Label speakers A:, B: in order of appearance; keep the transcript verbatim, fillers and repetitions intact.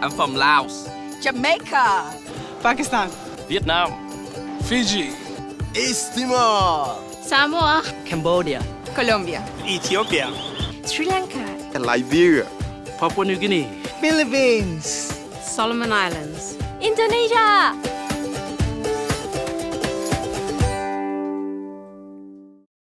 A: I'm from Laos.
B: Jamaica.
C: Pakistan.
D: Vietnam.
E: Fiji.
F: East Timor.
G: Samoa.
H: Cambodia.
B: Colombia.
E: Ethiopia.
G: Sri Lanka.
F: And Liberia.
D: Papua New Guinea.
C: Philippines.
G: Solomon Islands. Indonesia.